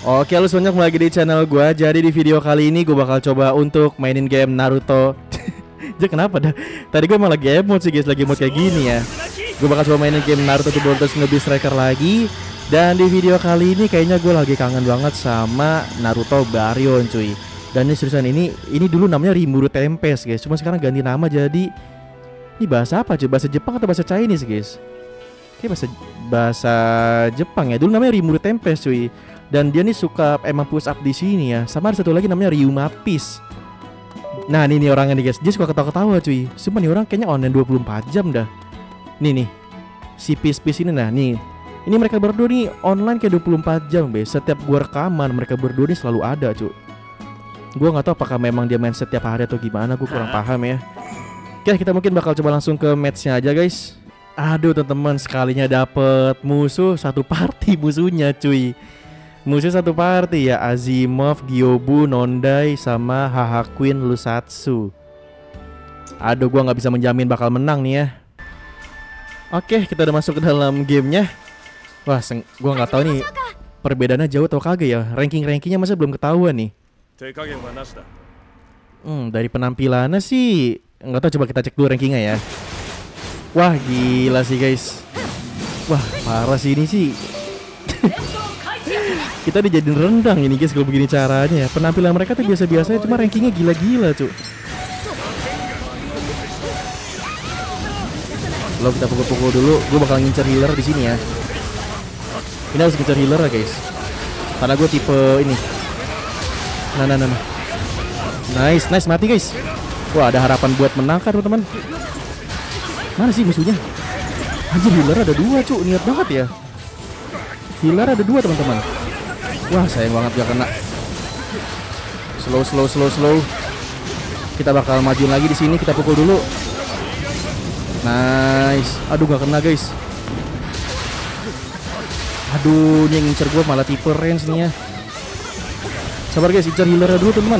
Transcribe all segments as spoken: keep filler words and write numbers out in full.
Oke, lu semuanya kembali lagi di channel gue. Jadi di video kali ini gue bakal coba untuk mainin game Naruto. Jadi kenapa dah? Tadi gue malah lagi emote sih guys, lagi emote kayak gini ya. Gue bakal coba mainin game Naruto The Boruto Shinobi Striker lagi. Dan di video kali ini kayaknya gue lagi kangen banget sama Naruto Baryon cuy. Dan ini seriusan, ini ini dulu namanya Rimuru Tempest guys. Cuma sekarang ganti nama jadi, ini bahasa apa cuy? Bahasa Jepang atau bahasa Chinese guys? Kayak bahasa bahasa Jepang ya. Dulu namanya Rimuru Tempest cuy. Dan dia nih suka emang push up di sini ya. Sama ada satu lagi namanya Ryuma Peace. Nah ini nih orangnya nih guys. Dia suka ketawa-ketawa cuy. Sumpah nih orang kayaknya online dua puluh empat jam dah. Nih nih, si Peace Peace ini nah nih. Ini mereka berdua nih online kayak dua puluh empat jam be. Setiap gua rekaman mereka berdua nih selalu ada cuy. Gua nggak tahu apakah memang dia main setiap hari atau gimana. Gue kurang paham ya. Oke, kita mungkin bakal coba langsung ke matchnya aja guys. Aduh teman-teman, sekalinya dapet musuh satu party musuhnya cuy. Musuh satu party ya, Azimov, Gyobu, Nondai, sama Haha Queen Lusatsu. Aduh, gua nggak bisa menjamin bakal menang nih ya. Oke, kita udah masuk ke dalam gamenya. Wah, gua nggak tahu nih perbedaannya jauh atau kagak ya. Ranking-rankingnya masa belum ketahuan nih. Hmm, dari penampilannya sih nggak tahu, coba kita cek dulu rankingnya ya. Wah, gila sih guys. Wah, parah sih ini sih. Kita dijadiin rendang ini guys kalau begini caranya ya. Penampilan mereka tuh biasa-biasa cuma rankingnya gila-gila cuy. Lo kita pukul-pukul dulu. Gue bakal ngincer healer di sini ya. Ini harus ngincer healer ya guys. Karena gue tipe ini. Nah nah nah nah. Nice nice, mati guys. Wah, ada harapan buat menang kan teman-teman. Mana sih musuhnya? Anjir, healer ada dua cuy. Niat banget ya. Healer ada dua teman-teman. Wah, sayang banget gak kena. Slow slow slow slow. Kita bakal maju lagi di sini. Kita pukul dulu. Nice. Aduh, gak kena guys. Aduh, ini yang ngincer gue malah tipe range nih ya. Sabar guys, incer healer dulu teman-teman.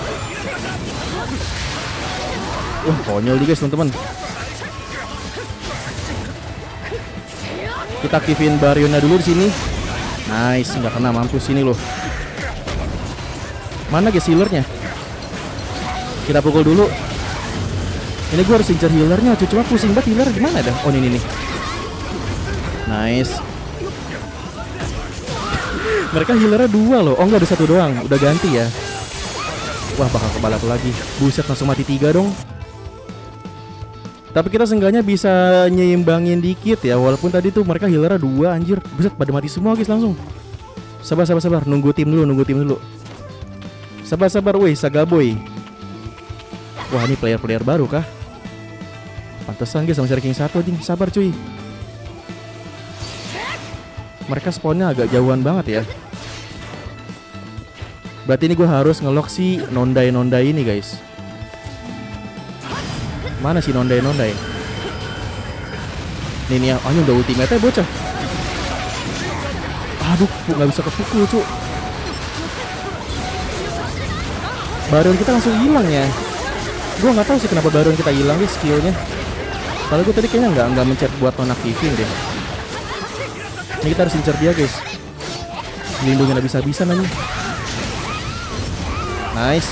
Wah, konyol nih guys teman-teman. Kita aktifin Baryonnya dulu di sini. Nice, nggak kena, mampus sini loh. Mana guys healernya? Kita pukul dulu. Ini gue harus incer healernya, cuma pusing banget healer gimana dah? Oh ini nih. Nice. Mereka healernya dua loh. Oh enggak, ada satu doang. Udah ganti ya. Wah, bakal kebalap lagi. Buset, langsung mati tiga dong. Tapi kita seenggaknya bisa nyimbangin dikit ya. Walaupun tadi tuh mereka healernya dua, anjir. Buset, pada mati semua guys langsung. Sabar, sabar, sabar. Nunggu tim dulu, nunggu tim dulu. Sabar, sabar, woi, Sagaboy. Wah, ini player-player baru kah? Pantesan guys sama ranking satu anjing. Sabar cuy. Mereka spawnnya agak jauhan banget ya. Berarti ini gue harus ngelock si Nondai-Nondai ini guys. Mana sih Nondai-Nondai? Nih nih, oh ini udah ultimate-nya bocah. Aduh, gak bisa kepukul cu. Baryon kita langsung hilang ya. Gue gak tahu sih kenapa Baryon kita hilang nih skillnya. Kalau gue tadi kayaknya nggak nggak mencet buat nonaktifin deh. Ini kita harus incer dia guys. Lindungin bisa-bisa nanti. Nice.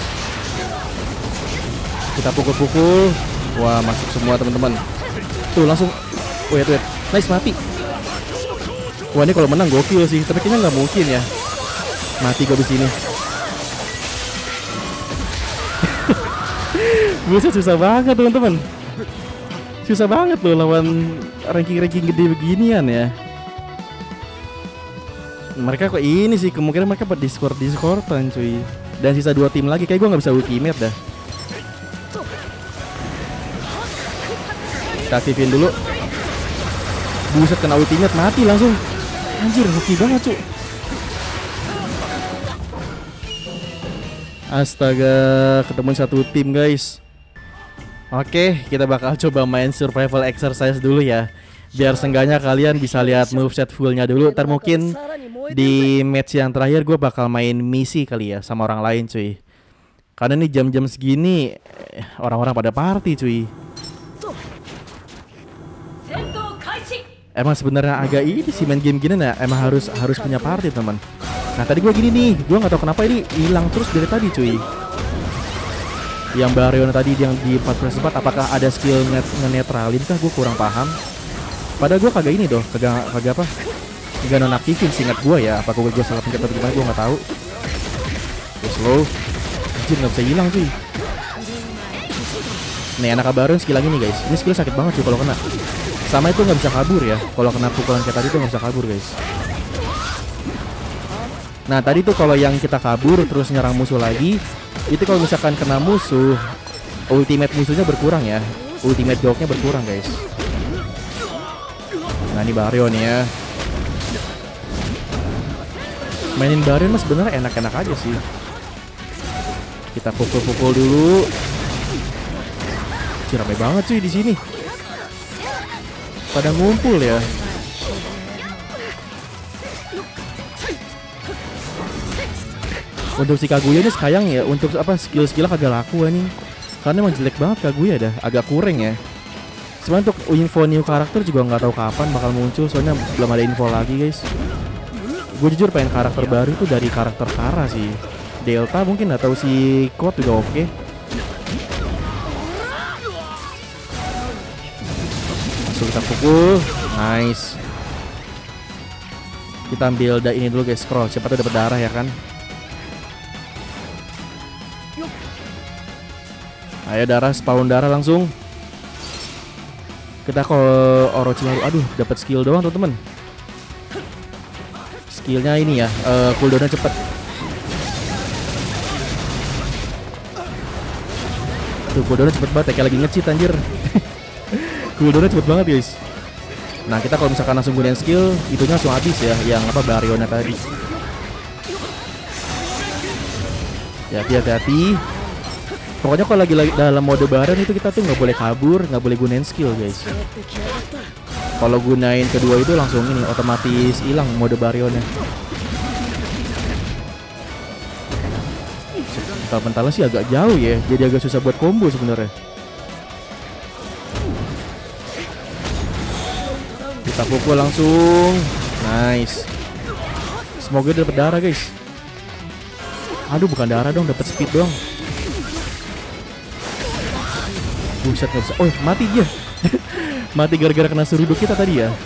Kita pukul-pukul. Wah, masuk semua teman-teman. Tuh langsung. Wait wait. Nice, mati. Wah, ini kalau menang gokil sih. Tapi kayaknya nggak mungkin ya. Mati gue di sini. Buset, susah banget teman-teman. Susah banget loh lawan ranking-ranking gede beginian ya. Mereka kok ini sih, kemungkinan mereka pada Discord Discordan cuy. Dan sisa dua tim lagi, kayak gue nggak bisa ultimate dah. Kita aktifin dulu. Buset, kena ultimate mati langsung. Anjir, hoki banget cuy. Astaga, ketemu satu tim guys. Oke, kita bakal coba main survival exercise dulu ya. Biar seenggaknya kalian bisa lihat moveset fullnya dulu. Ntar mungkin di match yang terakhir gue bakal main misi kali ya sama orang lain cuy. Karena nih jam-jam segini orang-orang pada party cuy. Emang sebenarnya agak ini sih main game gini ya, emang harus harus punya party teman. Nah tadi gue gini nih, gue nggak tahu kenapa ini hilang terus dari tadi cuy. Yang Baryon tadi yang di empat versus empat, apakah ada skill net ngenetralin kah? Gue kurang paham. Padahal gue kagak ini doh, kagak kagak apa? Kagak nonaktifin seingat gue ya. Apakah gue salah pencet atau gimana? Gue nggak tahu. Gue slow, anjir nggak bisa hilang cuy. Nih anak Baryon skill lagi nih guys. Ini skill sakit banget cuy kalau kena. Sama itu nggak bisa kabur ya. Kalau kena pukulan kayak tadi tuh nggak bisa kabur guys. Nah tadi tuh kalau yang kita kabur terus nyerang musuh lagi, itu kalau misalkan kena musuh, ultimate musuhnya berkurang ya. Ultimate jawabnya berkurang guys. Nah ini Baryon ya. Mainin Baryon mas sebenarnya enak-enak aja sih. Kita pukul-pukul dulu. Cih, rame banget cuy di sini. Pada ngumpul ya. Untuk si Kaguya ini sayang ya, untuk apa skill-skillnya kagak laku nih. Karena emang jelek banget Kaguya dah, agak kurang ya. Sebenarnya untuk info new karakter juga nggak tahu kapan bakal muncul, soalnya belum ada info lagi guys. Gue jujur pengen karakter baru itu dari karakter Kara sih. Delta mungkin atau si Code juga oke. Langsung kita pukul, nice. Kita ambil da ini dulu guys, scroll, siapa tuh dapat darah ya kan. Ayo darah, spawn darah langsung. Kita ke Orochimaru. Aduh, dapat skill doang teman-teman. Skillnya ini ya, uh, cooldownnya cepet. Tuh cooldownnya cepet banget ya, kayak lagi nge-cheat anjir. Cooldownnya cepet banget guys. Nah kita kalau misalkan langsung gunain skill, itunya langsung habis ya, yang apa Baryonnya tadi. Ya hati-hati. Pokoknya kalau lagi, lagi dalam mode Baryon itu kita tuh nggak boleh kabur, nggak boleh gunain skill guys. Kalau gunain kedua itu langsung ini otomatis hilang mode Baryonnya. Mental-mentalnya sih agak jauh ya, jadi agak susah buat combo sebenarnya. Kita pukul langsung, nice. Semoga dapat darah guys. Aduh bukan darah dong, dapat speed dong. Buset gak bisa. Oh mati dia. Mati gara-gara kena seruduk kita tadi ya.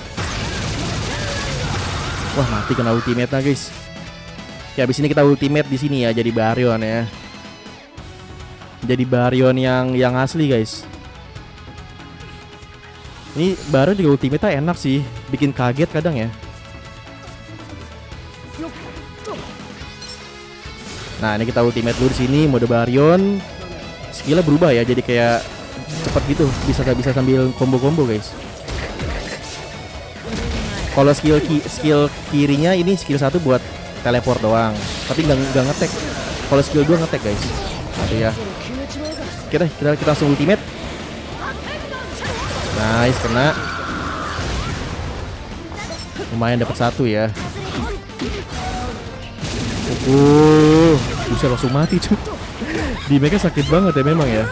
Wah mati kena ultimate lah guys. Ya abis ini kita ultimate di sini ya, jadi Baryon ya. Jadi Baryon yang yang asli guys. Ini Baryon juga ultimate enak sih, bikin kaget kadang ya. Nah ini kita ultimate dulu di sini mode Baryon. Skillnya berubah ya, jadi kayak cepat gitu, bisa bisa sambil combo-combo guys. Kalau skill ki skill kirinya ini skill satu buat teleport doang, tapi nggak nggak ngetek. Kalau skill dua ngetek guys. Nanti ya. Kita kita kita langsung ultimate. Nice, kena. Lumayan dapat satu ya. Uh, bisa langsung mati cuy. Di mega sakit banget ya memang ya.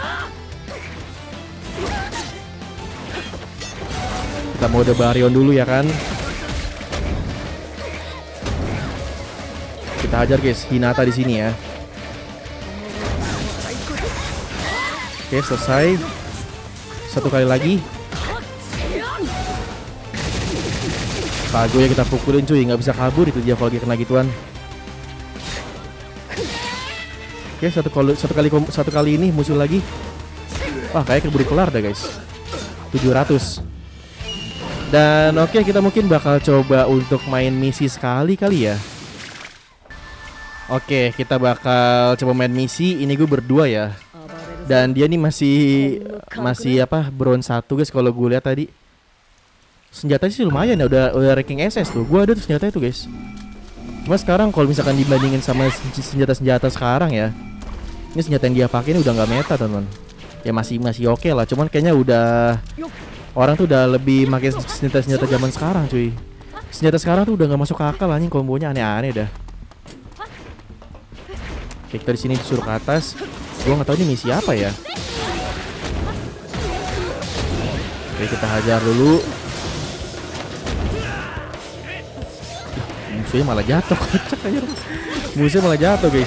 Kita mode Baryon dulu ya kan. Kita hajar guys Hinata di sini ya. Oke selesai. Satu kali lagi. Kaguya kita pukulin cuy, nggak bisa kabur itu dia kalau dia kena gituan. Oke satu kali satu kali satu kali ini musuh lagi. Wah kayak keburu kelar dah guys. tujuh ratus. Dan oke okay, kita mungkin bakal coba untuk main misi sekali kali ya. Oke okay, kita bakal coba main misi. Ini gue berdua ya. Dan dia nih masih masih apa bronze satu guys kalau gue lihat tadi. Senjata sih lumayan ya, udah udah ranking S S tuh. Gue ada tuh senjata itu guys. Cuma sekarang kalau misalkan dibandingin sama senjata-senjata sekarang ya, ini senjata yang dia pakai ini udah nggak meta teman. Ya masih masih oke okay lah. Cuman kayaknya udah orang tuh udah lebih pakai senjata-senjata zaman sekarang cuy. Senjata sekarang tuh udah nggak masuk akal anjing, kombonya aneh-aneh dah. Oke kita di sini disuruh ke atas. Gua nggak tahu ini misi apa ya. Oke kita hajar dulu. musuhnya malah jatuh. Kocak aja. Musuhnya malah jatuh guys.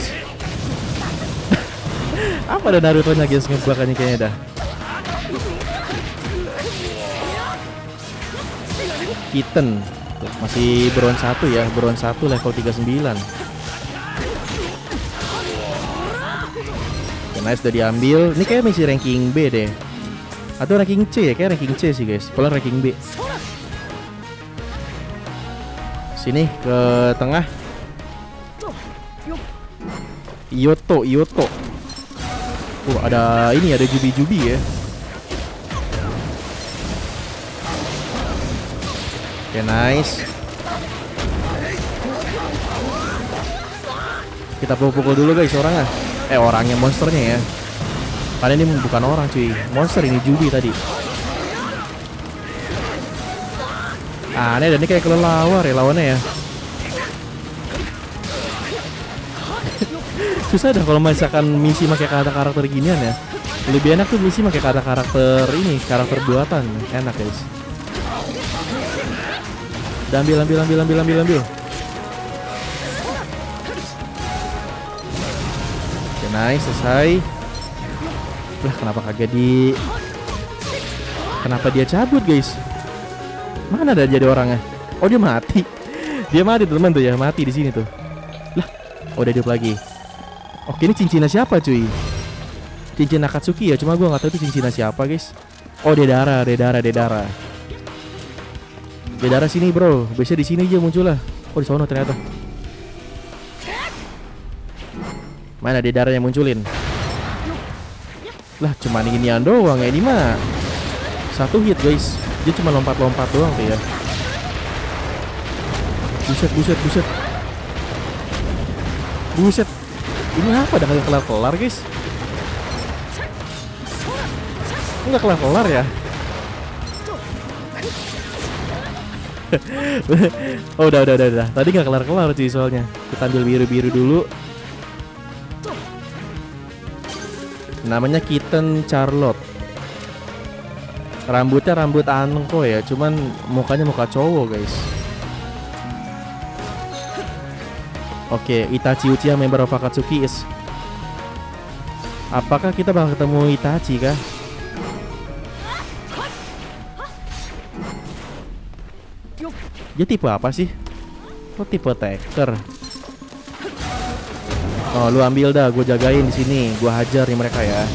Apa ada Naruto-nya guys ngebuakannya kayaknya dah. Kitten tuh, masih bronze satu ya, bronze satu level tiga puluh sembilan. Oke, nice, udah diambil. Ini kayak misi ranking B deh. Atau ranking C ya, kayak ranking C sih guys. Pulang ranking B. Sini ke tengah. Yoto, Yoto. Uh, ada ini, ada Jubi-Jubi ya. Oke, nice. Kita pukul dulu guys orangnya. Eh, orangnya, monsternya ya. Karena ini bukan orang cuy, monster ini, Jubi tadi. Aneh, dan ini kayak kelelawar ya lawannya ya. Susah dah kalau misalkan misi pakai kata karakter ginian ya. Lebih enak tuh misi pakai kata karakter ini, karakter buatan. Enak guys. Dan ambil, ambil, ambil, ambil, ambil, ambil. Oke, nice, selesai. Lah, kenapa kagak di... Kenapa dia cabut guys? Mana ada jadi orangnya? Oh, dia mati. Dia mati teman tuh ya, mati di sini tuh. Lah, oh, udah hidup lagi. Oke, ini cincinnya siapa cuy? Cincin Akatsuki ya, cuma gue nggak tahu itu cincinnya siapa guys. Oh, Deidara, Deidara, Deidara. Deidara sini bro, biasanya di sini aja muncul lah. Oh, di sana ternyata. Mana Deidara yang munculin? Lah, cuma ginian doang ya ini mah. Satu hit guys, dia cuma lompat-lompat doang tuh ya. Buset, buset, buset. Buset. Ini apa dah kalian kelar-kelar guys? Enggak kelar-kelar ya? Oh, udah, udah, udah, udah. Tadi nggak kelar-kelar cuy soalnya. Kita ambil biru-biru dulu. Namanya Kitten Charlotte. Rambutnya rambut Anko ya, cuman mukanya muka cowok guys. Oke, Itachi Uchiha, member of Akatsuki is. Apakah kita bakal ketemu Itachi kah? Dia tipe apa sih? Oh, tipe Tekker. Oh, lu ambil dah, gue jagain di sini, gue hajar nih mereka ya.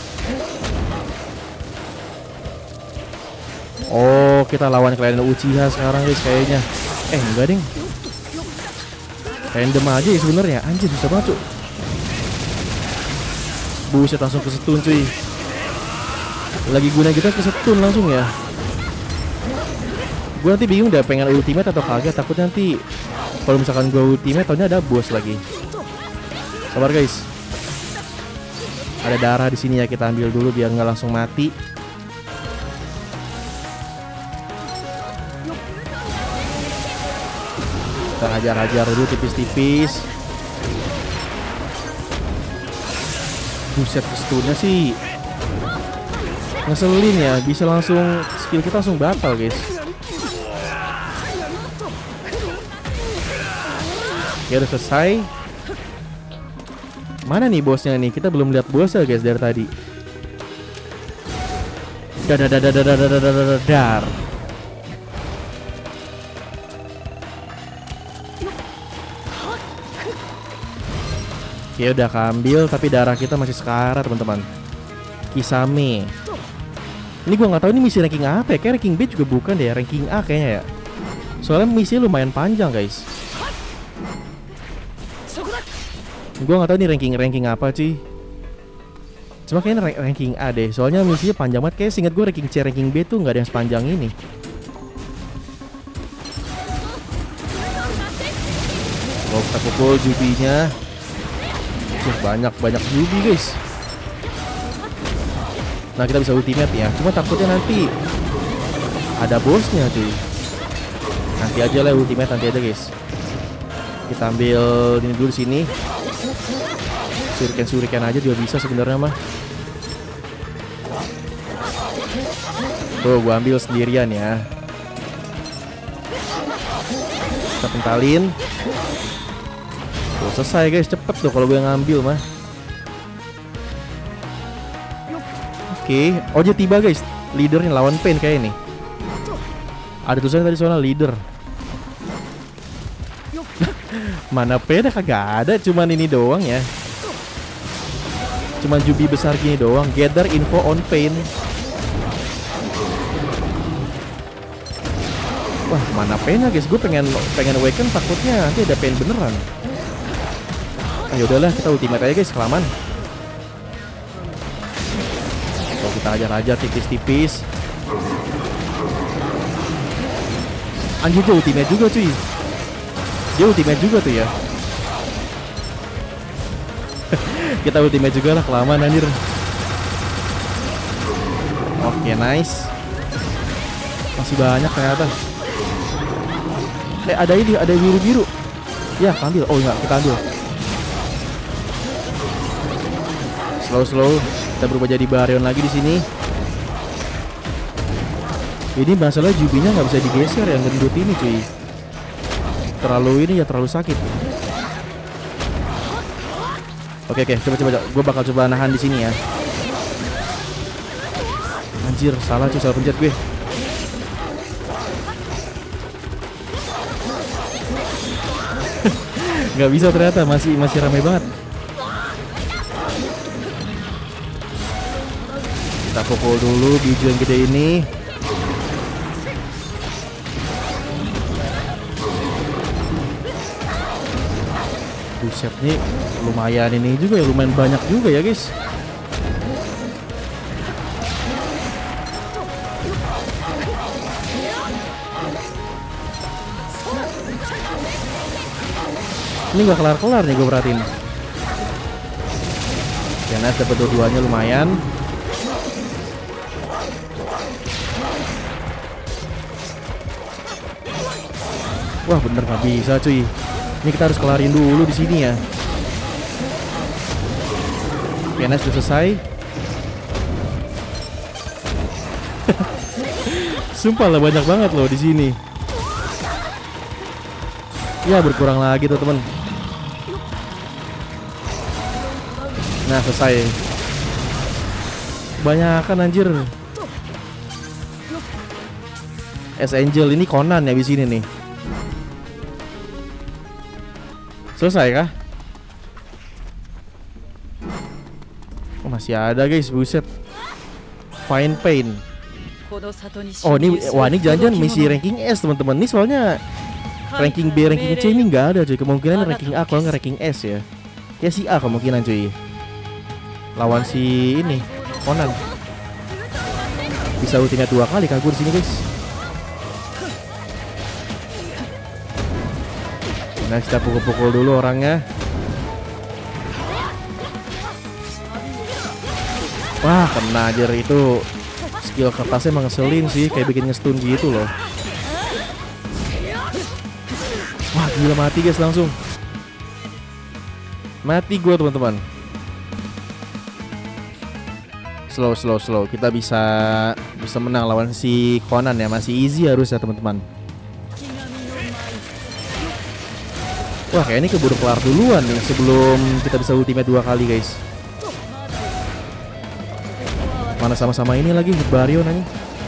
Oh, kita lawan klien Uchiha sekarang guys kayaknya. Eh, enggak ding. Random aja ya sebenarnya. Anjir, bisa banget cuy. Buset, langsung kesetun cuy. Lagi guna kita kesetun langsung ya. Gue nanti bingung deh pengen ultimate atau kagak. Takut nanti kalau misalkan gue ultimate taunya ada bos lagi. Sabar guys. Ada darah di sini ya, kita ambil dulu biar nggak langsung mati. Kita hajar-hajar dulu tipis-tipis. Buset, stunnya sih ngeselin ya. Bisa langsung, skill kita langsung batal guys. Ya udah selesai. Mana nih bosnya nih? Kita belum lihat bosnya guys dari tadi. Dar dar dar dar dar dar dar dar. Oke, udah keambil, tapi darah kita masih sekarat teman-teman. Kisame. Ini gua nggak tahu ini misi ranking apa ya? Kayak ranking B juga bukan deh, ranking A kayaknya ya. Soalnya misi lumayan panjang guys. Gua nggak tahu ini ranking ranking apa sih. Cuma kayaknya ranking A deh. Soalnya misinya panjang banget. Kayak seingat gue ranking C, ranking B tuh nggak ada yang sepanjang ini. Kalau kita pukul Jubinya. Banyak banyak Jubi guys. Nah, kita bisa ultimate ya. Cuma takutnya nanti ada bosnya cuy. Nanti aja lah ultimate, nanti aja guys. Kita ambil ini dulu sini. Suriken-suriken aja juga bisa sebenarnya mah. Tuh, gua ambil sendirian ya. Kita pentalin. Tuh, selesai guys, cepet tuh kalau gue ngambil mah. Oke, oh dia tiba guys. Leadernya lawan Pain kayak ini. Ada tulisannya tadi soalnya leader. Mana Pain kagak ada, cuman ini doang ya. Cuman jubi besar gini doang. Gather info on Pain. Wah, mana Pain ya guys? Gue pengen pengen awaken, takutnya nanti ada Pain beneran. Ayo udahlah, kita ultimate aja guys, kelamaan. Kalau kita ajar-ajar tipis-tipis. Anjir, dia ultimate juga cuy. Dia ultimate juga tuh ya. Kita ultimate juga lah, kelamaan anjir. Oke, nice. Masih banyak ternyata. Eh, ada ini, ada biru-biru. Ya, ambil. Oh enggak, kita ambil. Slow-slow. Kita berubah jadi Baryon lagi di sini. Ini masalah jubinya nggak bisa digeser yang gendut ini cuy. Terlalu ini ya, terlalu sakit. Oke oke, coba coba, coba. Gue bakal coba nahan di sini ya. Anjir, salah cuy, salah pencet gue. Nggak bisa ternyata, masih masih ramai banget. Kita pukul dulu biju yang gede ini. Buset nih, lumayan ini juga ya, lumayan banyak juga ya guys. Ini gak kelar-kelar nih gue perhatiin. Karena dapat dua-duanya lumayan. Wah bener gak bisa cuy. Ini kita harus kelarin dulu di sini ya. P N S udah selesai. Sumpah lah, banyak banget loh di sini. Ya berkurang lagi tuh teman. Nah selesai. Banyakan anjir. S Angel ini Conan ya di sini nih. Selesai kah? Oh, masih ada guys, buset. Find Pain. Oh ini, wah ini jangan-jangan misi ranking S teman-teman. Ini soalnya ranking B, ranking C ini nggak ada cuy. Kemungkinan ranking A kalau nggak ranking S ya. Kayak si A kemungkinan cuy. Lawan si ini Conan. Bisa ultimate dua kali kabur sini guys. Nah kita pukul-pukul dulu orangnya. Wah kena aja itu. Skill kertasnya emang ngeselin sih, kayak bikin ngestun gitu loh. Wah gila, mati guys langsung. Mati gue teman-teman. Slow slow slow. Kita bisa bisa menang lawan si Conan ya. Masih easy harusnya teman-teman. Wah kayak ini keburu kelar duluan nih sebelum kita bisa ultimate dua kali guys. Mana sama-sama ini lagi Baryon aja.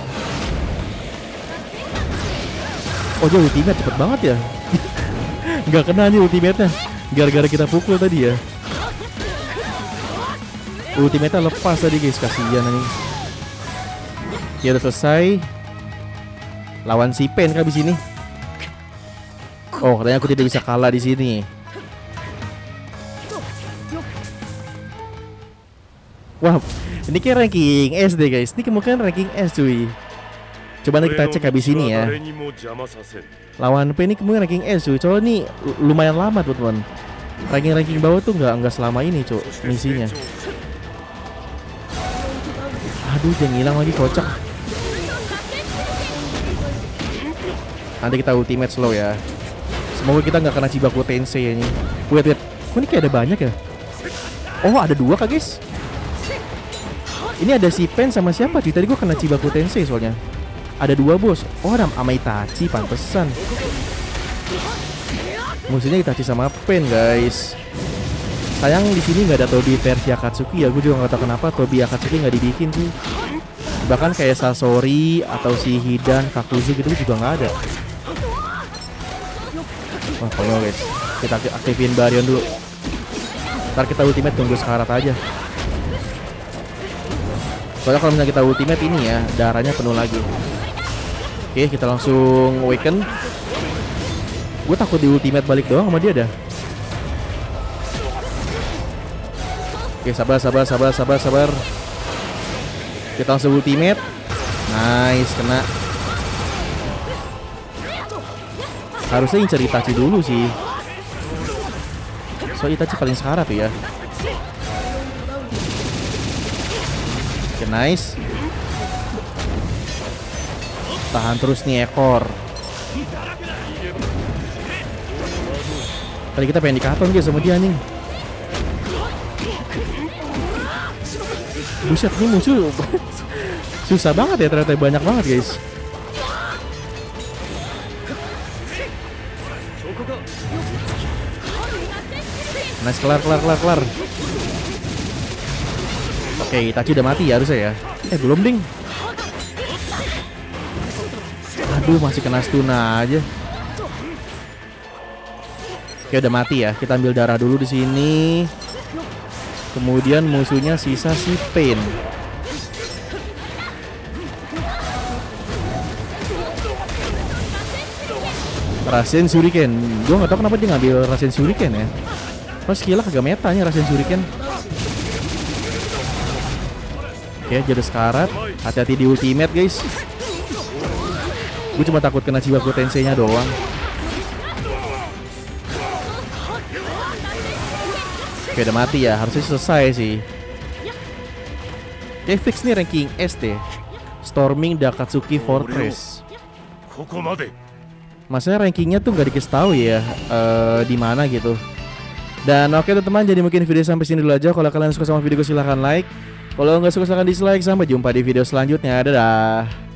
Oh dia ultimate cepet banget ya. Nggak kena aja ultimate-nya. Gara-gara kita pukul tadi ya. Ultimate-nya lepas tadi guys, kasihan nih. Ya udah selesai. Lawan si Pain kah di sini? Oh, katanya aku tidak bisa kalah di sini. Wah, ini kayak ranking S deh guys. Ini kemungkinan ranking S cuy. Coba nanti kita cek habis ini ya. Lawan P ini kemungkinan ranking S cuy. Soalnya ini lumayan lama teman-teman. Ranking-ranking bawah tuh nggak nggak selama ini cuy misinya. Aduh, jangan hilang lagi, kocak. Nanti kita ultimate slow ya. Semoga kita nggak kena Chibaku Tensei ini. Wait wait, kok ini kayak ada banyak ya? Oh ada dua kah guys? Ini ada si Pen sama siapa cuy? Tadi gue kena Chibaku Tensei soalnya. Ada dua bos. Oh ada sama Itachi, pantesan. Musuhnya Itachi sama Pain guys. Sayang di sini nggak ada Tobi versi Akatsuki ya. Gue juga nggak tahu kenapa Tobi Akatsuki nggak dibikin sih. Bahkan kayak Sasori atau si Hidan, Kakuzu gitu juga nggak ada. Wah konyol guys. Kita aktifin Baryon dulu. Ntar kita ultimate tunggu sekarat aja. Soalnya kalau misalnya kita ultimate ini ya darahnya penuh lagi. Oke kita langsung awaken. Gue takut di ultimate balik doang sama dia dah. Oke sabar sabar sabar sabar sabar. Kita langsung ultimate. Nice kena. Harusnya incer Itachi dulu sih. So Itachi paling sekarat tuh ya. Oke nice. Tahan terus nih ekor. Tadi kita pengen dikaton guys sama dia nih. Buset nih musuh. Susah banget ya ternyata, banyak banget guys. Nice kelar kelar kelar kelar. Oke Itachi udah mati ya harusnya ya. Eh belum ding. Aduh masih kena stun aja. Oke udah mati ya. Kita ambil darah dulu di sini. Kemudian musuhnya sisa si Pain. Rasen Shuriken. Gue gak tau kenapa dia ngambil Rasen Shuriken ya. Pas skillnya kagak metanya Rasen Shuriken. Oke jadi sekarat. Hati-hati di ultimate guys. Gue cuma takut kena Chibaku Tensei nya doang. Oke udah mati ya. Harusnya selesai sih. Oke fix nih ranking S deh. Storming the Akatsuki Fortress. Maksudnya rankingnya tuh nggak dikasih tahu ya uh, di mana gitu. Dan oke teman-teman, jadi mungkin video sampai sini dulu aja. Kalau kalian suka sama video silahkan like. Kalau nggak suka silahkan dislike. Sampai jumpa di video selanjutnya. Dadah.